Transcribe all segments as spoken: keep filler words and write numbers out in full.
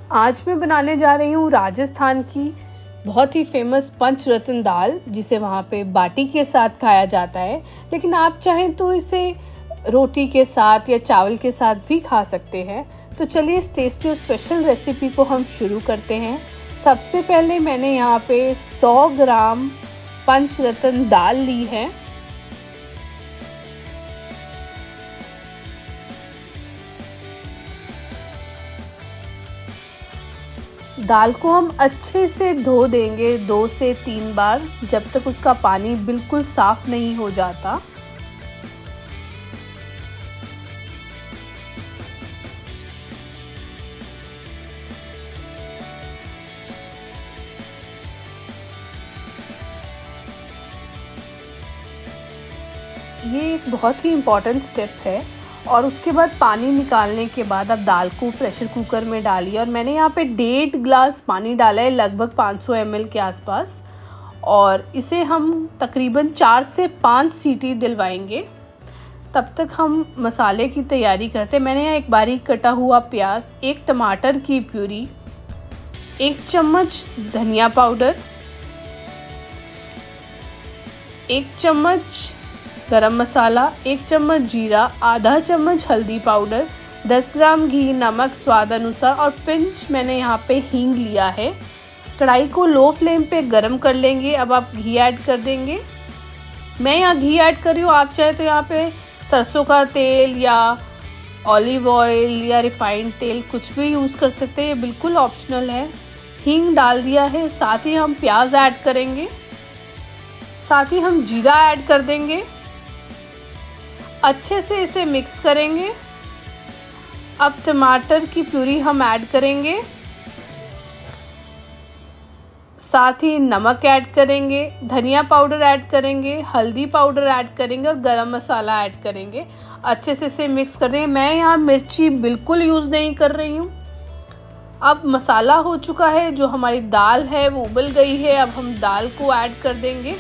आज मैं बनाने जा रही हूँ राजस्थान की बहुत ही फेमस पंचरत्न दाल, जिसे वहाँ पे बाटी के साथ खाया जाता है। लेकिन आप चाहें तो इसे रोटी के साथ या चावल के साथ भी खा सकते हैं। तो चलिए इस टेस्टी और स्पेशल रेसिपी को हम शुरू करते हैं। सबसे पहले मैंने यहाँ पे सौ ग्राम पंचरत्न दाल ली है। दाल को हम अच्छे से धो देंगे दो से तीन बार, जब तक उसका पानी बिल्कुल साफ नहीं हो जाता। ये एक बहुत ही इम्पॉर्टेंट स्टेप है। और उसके बाद पानी निकालने के बाद अब दाल को प्रेशर कुकर में डालिए। और मैंने यहाँ पे डेढ़ ग्लास पानी डाला है, लगभग पाँच सौ एम एल के आसपास। और इसे हम तकरीबन चार से पाँच सीटी दिलवाएंगे। तब तक हम मसाले की तैयारी करते हैं। मैंने यहाँ एक बारीक कटा हुआ प्याज, एक टमाटर की प्यूरी, एक चम्मच धनिया पाउडर, एक चम्मच गरम मसाला, एक चम्मच जीरा, आधा चम्मच हल्दी पाउडर, दस ग्राम घी, नमक स्वाद अनुसार और पिंच मैंने यहाँ पे हींग लिया है। कढ़ाई को लो फ्लेम पे गरम कर लेंगे। अब आप घी ऐड कर देंगे। मैं यहाँ घी ऐड कर रही हूँ, आप चाहे तो यहाँ पे सरसों का तेल या ऑलिव ऑयल या रिफाइंड तेल कुछ भी यूज़ कर सकते हैं, ये बिल्कुल ऑप्शनल है। हींग डाल दिया है, साथ ही हम प्याज ऐड करेंगे, साथ ही हम जीरा ऐड कर देंगे। अच्छे से इसे मिक्स करेंगे। अब टमाटर की प्यूरी हम ऐड करेंगे, साथ ही नमक ऐड करेंगे, धनिया पाउडर ऐड करेंगे, हल्दी पाउडर ऐड करेंगे और गरम मसाला ऐड करेंगे। अच्छे से इसे मिक्स कर देंगे। मैं यहाँ मिर्ची बिल्कुल यूज़ नहीं कर रही हूँ। अब मसाला हो चुका है, जो हमारी दाल है वो उबल गई है। अब हम दाल को ऐड कर देंगे।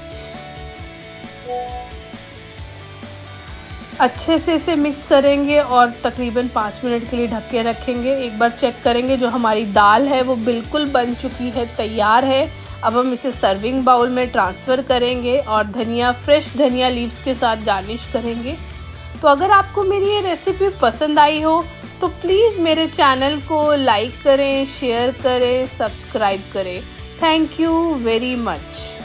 अच्छे से इसे मिक्स करेंगे और तकरीबन पाँच मिनट के लिए ढक के रखेंगे। एक बार चेक करेंगे, जो हमारी दाल है वो बिल्कुल बन चुकी है, तैयार है। अब हम इसे सर्विंग बाउल में ट्रांसफ़र करेंगे और धनिया, फ्रेश धनिया लीव्स के साथ गार्निश करेंगे। तो अगर आपको मेरी ये रेसिपी पसंद आई हो तो प्लीज़ मेरे चैनल को लाइक करें, शेयर करें, सब्सक्राइब करें। Thank you very much.